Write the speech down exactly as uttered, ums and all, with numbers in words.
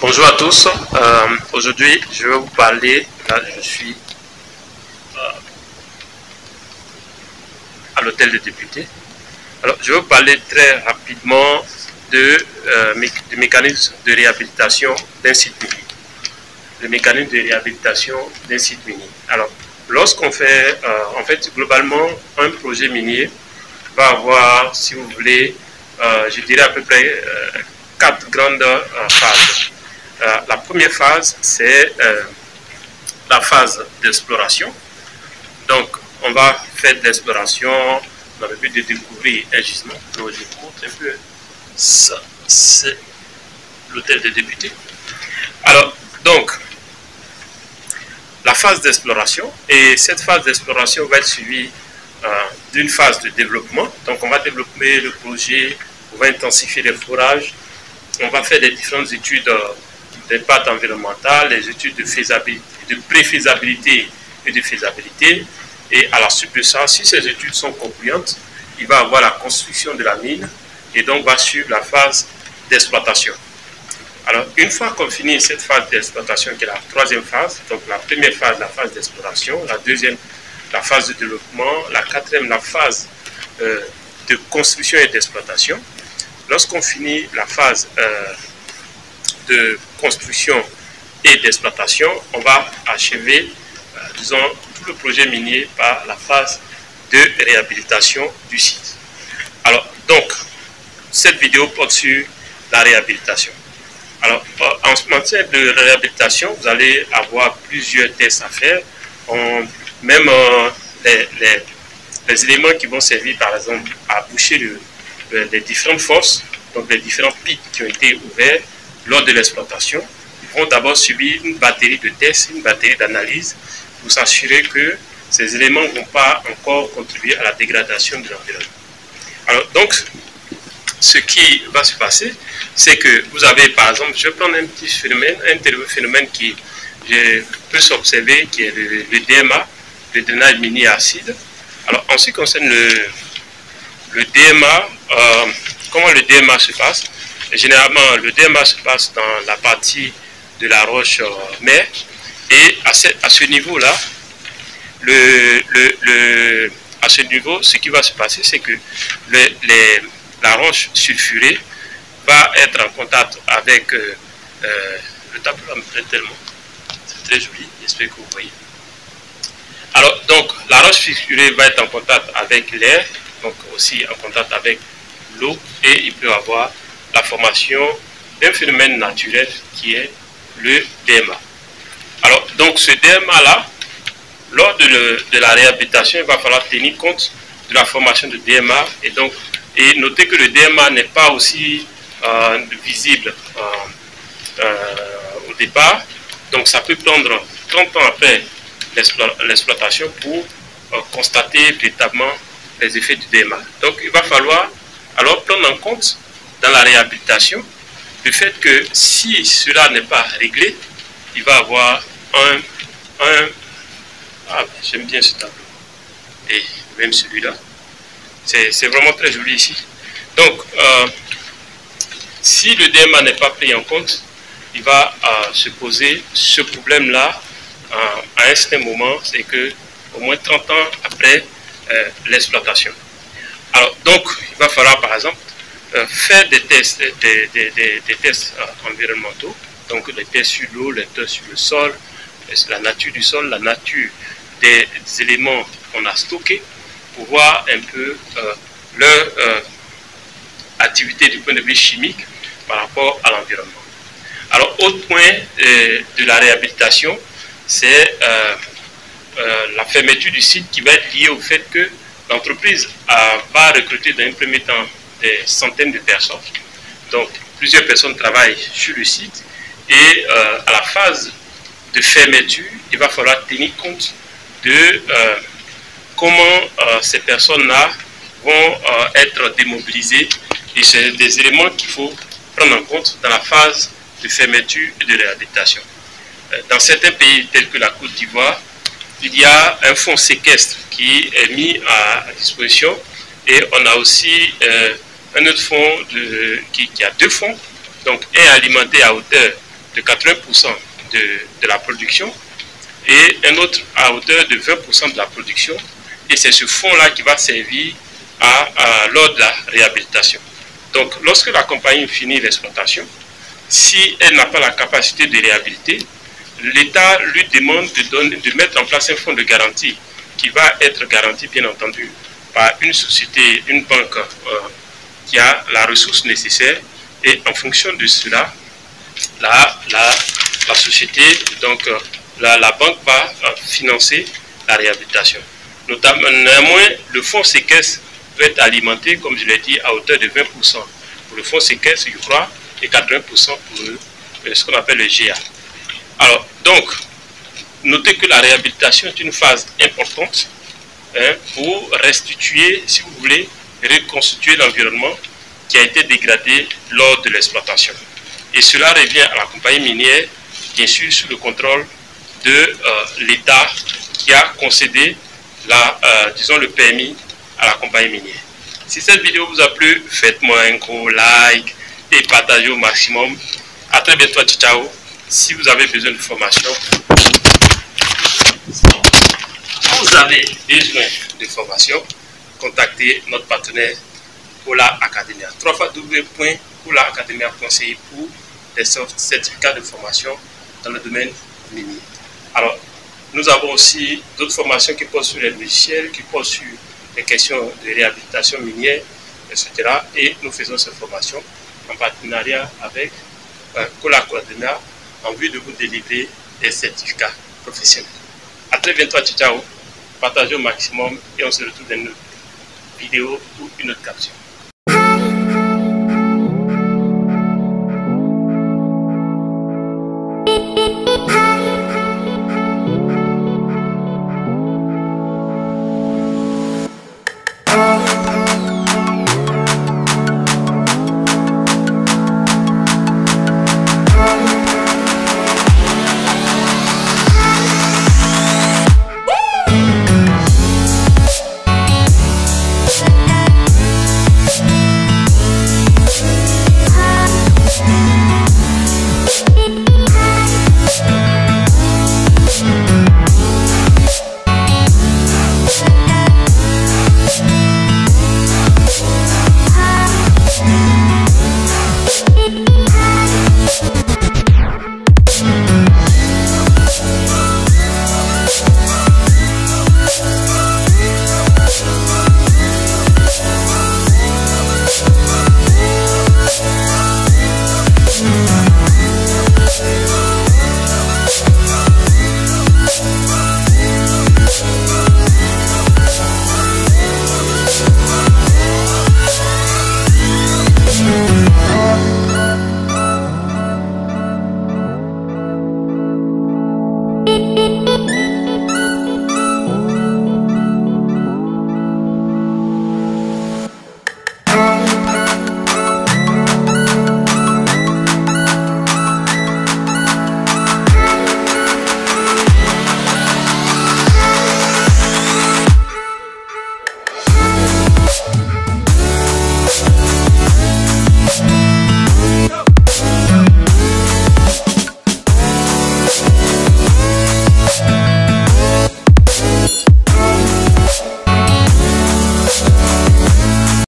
Bonjour à tous, euh, aujourd'hui je vais vous parler, là je suis euh, à l'hôtel des députés. Alors je vais vous parler très rapidement de, euh, mé de mécanisme de réhabilitation d'un site minier. Le mécanisme de réhabilitation d'un site minier. Alors lorsqu'on fait, euh, en fait globalement un projet minier va avoir, si vous voulez, euh, je dirais à peu près euh, quatre grandes euh, phases. Euh, la première phase, c'est euh, la phase d'exploration. Donc, on va faire de l'exploration dans le but de découvrir un gisement. Donc, je vous montre un peu. Ça, c'est l'hôtel des députés. Alors, donc, la phase d'exploration, et cette phase d'exploration va être suivie euh, d'une phase de développement. Donc, on va développer le projet, on va intensifier les forages, on va faire des différentes études euh, d'impact environnemental, les études de faisabilité, de préfaisabilité et de faisabilité. Et à la suite de ça, si ces études sont concluantes, il va y avoir la construction de la mine et donc va suivre la phase d'exploitation. Alors, une fois qu'on finit cette phase d'exploitation, qui est la troisième phase, donc la première phase, la phase d'exploration, la deuxième, la phase de développement, la quatrième, la phase euh, de construction et d'exploitation. Lorsqu'on finit la phase euh, de construction et d'exploitation, on va achever, euh, disons, tout le projet minier par la phase de réhabilitation du site. Alors, donc, cette vidéo porte sur la réhabilitation. Alors, en matière de réhabilitation, vous allez avoir plusieurs tests à faire. On, même euh, les, les, les éléments qui vont servir, par exemple, à boucher le, le, les différentes fosses, donc les différents pics qui ont été ouverts lors de l'exploitation, vont d'abord subir une batterie de tests, une batterie d'analyse pour s'assurer que ces éléments ne vont pas encore contribuer à la dégradation de l'environnement. Alors donc, ce qui va se passer, c'est que vous avez par exemple, je vais prendre un petit phénomène, un phénomène qui peut s'observer, qui est le, le D M A, le drainage minier acide. Alors en ce qui concerne le, le D M A, euh, comment le D M A se passe? Généralement, le D M A se passe dans la partie de la roche euh, mère, et à ce, à ce niveau-là, le, le, le, à ce niveau, ce qui va se passer, c'est que le, les, la roche sulfurée va être en contact avec euh, euh, le tableau me plaît tellement, c'est très joli, j'espère que vous voyez. Alors, donc, la roche sulfurée va être en contact avec l'air, donc aussi en contact avec l'eau, et il peut avoir la formation d'un phénomène naturel qui est le D M A. Alors, donc ce D M A-là, lors de, le, de la réhabilitation, il va falloir tenir compte de la formation de D M A et donc et noter que le D M A n'est pas aussi euh, visible euh, euh, au départ. Donc, ça peut prendre trente ans après l'exploitation pour euh, constater véritablement les effets du D M A. Donc, il va falloir alors prendre en compte dans la réhabilitation le fait que si cela n'est pas réglé, il va avoir un, un ah, j'aime bien ce tableau, et même celui-là, c'est vraiment très joli ici. Donc, euh, si le D M A n'est pas pris en compte, il va euh, se poser ce problème-là euh, à un certain moment, c'est que au moins trente ans après euh, l'exploitation. Alors, donc, il va falloir par exemple Euh, faire des tests, des, des, des, des tests euh, environnementaux, donc les tests sur l'eau, les tests sur le sol, la nature du sol, la nature des, des éléments qu'on a stockés, pour voir un peu euh, leur euh, activité du point de vue chimique par rapport à l'environnement. Alors, autre point euh, de la réhabilitation, c'est euh, euh, la fermeture du site qui va être liée au fait que l'entreprise va recruter dans un premier temps des centaines de personnes. Donc, plusieurs personnes travaillent sur le site et euh, à la phase de fermeture, il va falloir tenir compte de euh, comment euh, ces personnes-là vont euh, être démobilisées, et c'est des éléments qu'il faut prendre en compte dans la phase de fermeture et de réhabilitation. Euh, dans certains pays tels que la Côte d'Ivoire, il y a un fonds séquestre qui est mis à, à disposition, et on a aussi euh, un autre fonds de, qui, qui a deux fonds, donc un alimenté à hauteur de quatre-vingts pour cent de, de la production et un autre à hauteur de vingt pour cent de la production. Et c'est ce fonds-là qui va servir à, à, lors de la réhabilitation. Donc, lorsque la compagnie finit l'exploitation, si elle n'a pas la capacité de réhabiliter, l'État lui demande de, donner, de mettre en place un fonds de garantie qui va être garanti, bien entendu, par une société, une banque euh, qui a la ressource nécessaire. Et en fonction de cela, la, la, la société, donc euh, la, la banque va euh, financer la réhabilitation. Notamment, néanmoins, le fonds séquestre peut être alimenté, comme je l'ai dit, à hauteur de vingt pour cent pour le fonds séquestre, je crois, et quatre-vingts pour cent pour le, ce qu'on appelle le G A. Alors, donc, notez que la réhabilitation est une phase importante hein, pour restituer, si vous voulez, reconstituer l'environnement qui a été dégradé lors de l'exploitation. Et cela revient à la compagnie minière, bien sûr, sous le contrôle de euh, l'État qui a concédé la, euh, disons, le permis à la compagnie minière. Si cette vidéo vous a plu, faites-moi un gros like et partagez au maximum. A très bientôt, ciao. Si vous avez besoin de formation, vous avez besoin de formation, contactez notre partenaire Kola Academia. w w w point kola academia point c i pour des certificats de formation dans le domaine minier. Alors, nous avons aussi d'autres formations qui portent sur les logiciels, qui portent sur les questions de réhabilitation minière, et cetera. Et nous faisons ces formations en partenariat avec euh, Kola Academia en vue de vous délivrer des certificats professionnels. A très bientôt, ciao. Partagez au maximum et on se retrouve dans une autre vidéo ou une autre capsule.